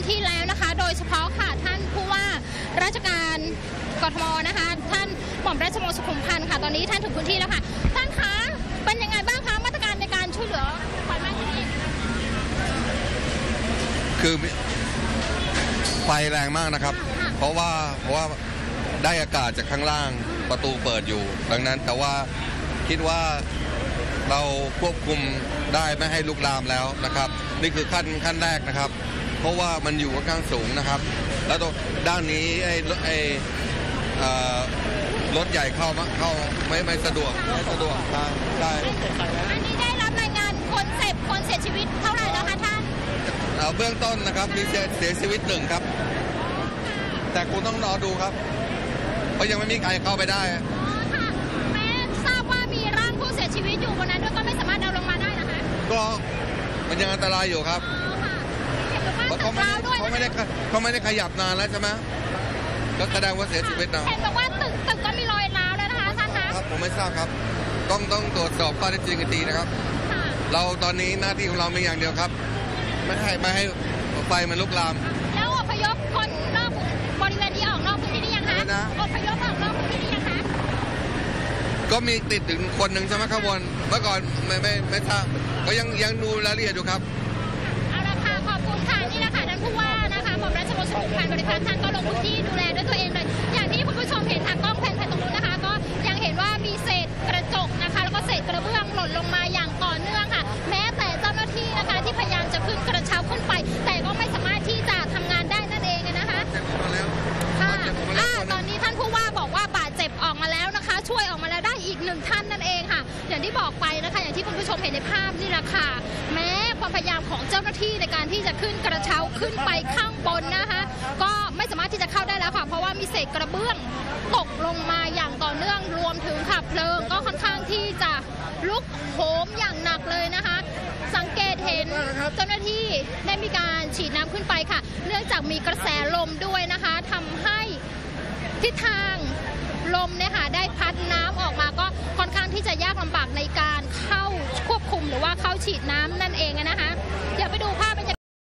ที่แล้วนะคะโดยเฉพาะค่ะท่านผู้ว่าราชการกทมนะคะท่านหม่อมราชวงศ์สุขุมพันธ์ค่ะตอนนี้ท่านถึงพื้นที่แล้วค่ะท่านคะเป็นยังไงบ้างคะมาตรการในการช่วยเหลือไฟไหม้ที่นี่คือไฟแรงมากนะครับเพราะว่าได้อากาศจากข้างล่างประตูเปิดอยู่ดังนั้นแต่ว่าคิดว่าเราควบคุมได้ไม่ให้ลุกลามแล้วนะครับนี่คือขั้นแรกนะครับเพราะว่ามันอยู่ค่อนข้างสูงนะครับแล้วตรงด้านนี้รถใหญ่เข้าไม่สะดวกทางได้อันนี้ได้รับรายงานคนเสียชีวิตเท่าไหร่แล้วคะท่านเบื้องต้นนะครับมีเสียชีวิต1ครับแต่คุณต้องรอดูครับเพราะยังไม่มีใครเข้าไปได้ค่ะแม้ทราบว่ามีร่างผู้เสียชีวิตอยู่บนนั้นด้วยก็ไม่สามารถเอาลงมาได้นะคะก็มันยังอันตรายอยู่ครับเพราะเขาไม่ได้ขยับนานแล้วใช่ไหมก็แสดงว่าเสียชีวิตนะเห็นบอกว่าตึกก็มีรอยร้าวแล้วนะคะท่านคะครับผมไม่ทราบครับต้องตรวจสอบข้อเท็จจริงอีกทีนะครับเราตอนนี้หน้าที่ของเรามีอย่างเดียวครับไม่ให้ไฟมันลุกลามแล้วอพยพคนนอกบริเวณนี้ออกนอกพื้นที่นี่ยังคะอพยพออกนอกพื้นที่นี่ยังคะก็มีติดถึงคนหนึ่งใช่ไหมข้างบนเมื่อก่อนไม่ทราบก็ยังดูรายละเอียดอยู่ครับเอาละค่ะขอบคุณค่ะนี่แหละค่ะท่านผู้ว่านะคะหม่อมราชวงศ์สุขุมพันธ์บริพัตรท่านก็ลงพื้นที่ดูแลด้วยตัวเองเลยอย่างที่คุณผู้ชมเห็นทางกล้องแผนตรงนู้นนะคะก็ยังเห็นว่ามีเศษกระจกนะคะแล้วก็เศษกระเบื้องหล่นลงมาอย่างต่อเนื่องค่ะแม้แต่เจ้าหน้าที่นะคะที่พยายามจะขึ้นกระเช้าขึ้นไปแต่ก็ไม่สามารถที่จะทำงานได้นั่นเองนะคะตอนนี้ท่านผู้ว่าบอกว่าบาดเจ็บออกมาแล้วนะคะช่วยออกมาแล้วได้อีก1ท่านนั่นเองค่ะอย่างที่บอกไปนะคะอย่างที่คุณผู้ชมเห็นในภาพนี่แหละค่ะแม้ความพยายามของเจ้าหน้าที่ในการที่จะขึ้นกระเช้าขึ้นไปข้างบนนะคะก็ไม่สามารถที่จะเข้าได้แล้วค่ะเพราะว่ามีเศษกระเบื้องตกลงมาอย่างต่อเนื่องรวมถึงค่ะเพลิงก็ค่อนข้างที่จะลุกโหมอย่างหนักเลยนะคะสังเกตเห็นเจ้าหน้าที่ได้มีการฉีดน้ำขึ้นไปค่ะเนื่องจากมีกระแสลมด้วยนะคะทำให้ทิศทางลมเนี่ยค่ะได้พัดน้ำออกมาก็ค่อนข้างที่จะยากลำบากในการเข้าควบคุมหรือว่าเข้าฉีดน้ำนั่นเองนะคะเดี๋ยวไปดูภาพ